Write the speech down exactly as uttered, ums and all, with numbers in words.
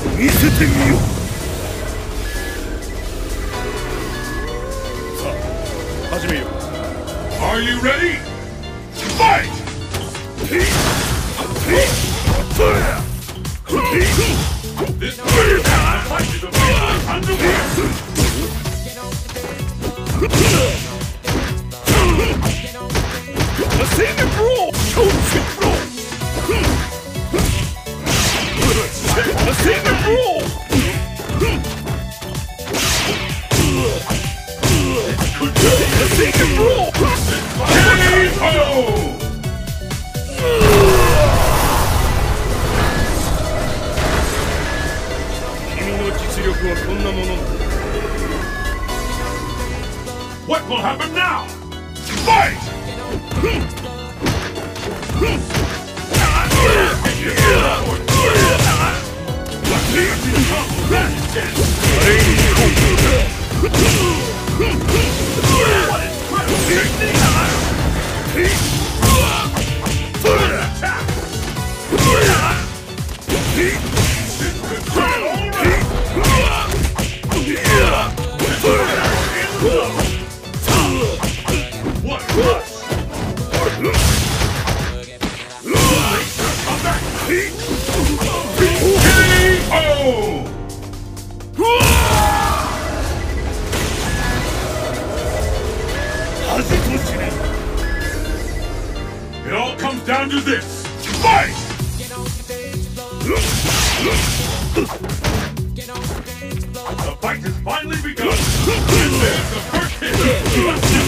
見せてみよう。さあ始めよう。 Are you ready? Fight! This fight is officially underway! A Saiyan Brawl! Chosen Brawl! A Saiyan Brawl! A Saiyan Brawl! K O! 君の実力はこんなものだ。 What will happen now? Fight! What rush? K O! It all comes down to this. Fight! The fight has finally begun. And there's the first hit.